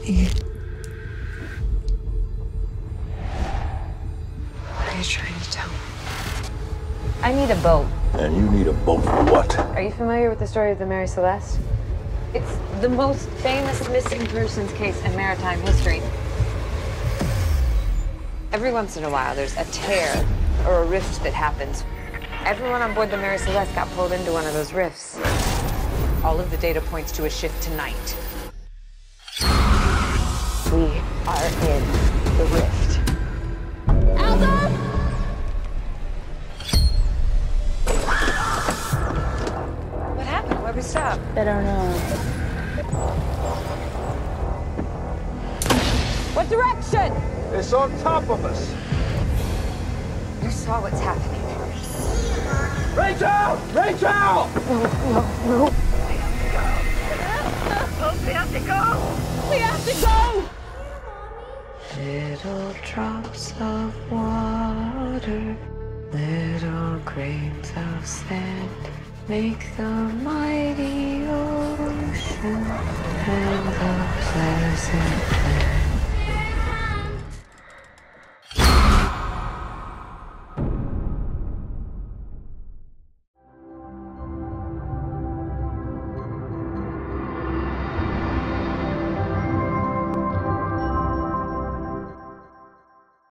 you. What are you trying to tell me? I need a boat. And you need a boat for what? Are you familiar with the story of the Mary Celeste? It's the most famous missing persons case in maritime history. Every once in a while, there's a tear or a rift that happens. Everyone on board the Mary Celeste got pulled into one of those rifts. All of the data points to a shift tonight. We are in the rift. Ava! What happened? Why'd we stop? I don't know. What direction? It's on top of us. You saw what's happening. Rachel! Rachel! No. We have to go! We have to go! Little drops of water, little grains of sand, make the mighty ocean and the pleasant land.